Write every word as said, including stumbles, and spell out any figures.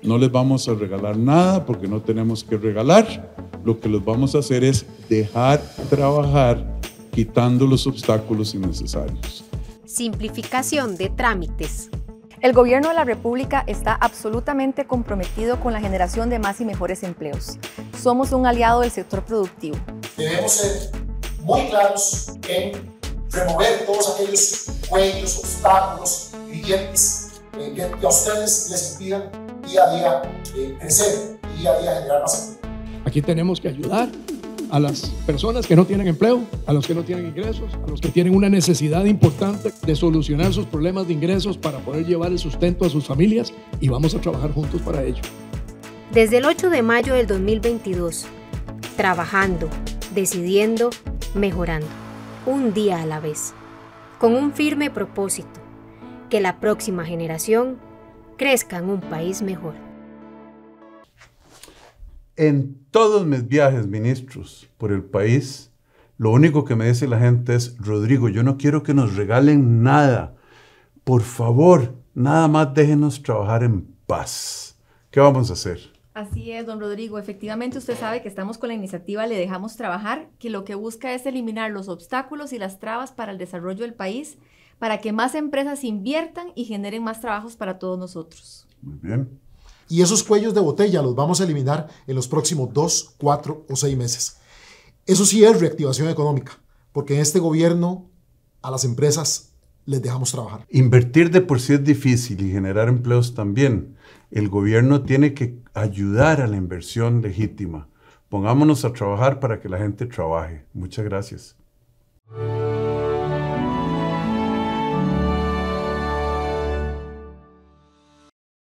No les vamos a regalar nada porque no tenemos que regalar. Lo que les vamos a hacer es dejar trabajar quitando los obstáculos innecesarios. Simplificación de trámites. El Gobierno de la República está absolutamente comprometido con la generación de más y mejores empleos. Somos un aliado del sector productivo. Debemos ser muy claros en remover todos aquellos cuellos, obstáculos, grilletes eh, que a ustedes les impidan día a día eh, crecer y día a día generar más empleo. Aquí tenemos que ayudar a las personas que no tienen empleo, a los que no tienen ingresos, a los que tienen una necesidad importante de solucionar sus problemas de ingresos para poder llevar el sustento a sus familias, y vamos a trabajar juntos para ello. Desde el ocho de mayo del dos mil veintidós, trabajando, decidiendo, mejorando, un día a la vez, con un firme propósito: que la próxima generación crezca en un país mejor. En todos mis viajes, ministros, por el país, lo único que me dice la gente es: Rodrigo, yo no quiero que nos regalen nada. Por favor, nada más déjenos trabajar en paz. ¿Qué vamos a hacer? Así es, don Rodrigo. Efectivamente, usted sabe que estamos con la iniciativa Le Dejamos Trabajar, que lo que busca es eliminar los obstáculos y las trabas para el desarrollo del país, para que más empresas inviertan y generen más trabajos para todos nosotros. Muy bien. Y esos cuellos de botella los vamos a eliminar en los próximos dos, cuatro o seis meses. Eso sí es reactivación económica, porque en este gobierno a las empresas les dejamos trabajar. Invertir de por sí es difícil y generar empleos también. El gobierno tiene que ayudar a la inversión legítima. Pongámonos a trabajar para que la gente trabaje. Muchas gracias.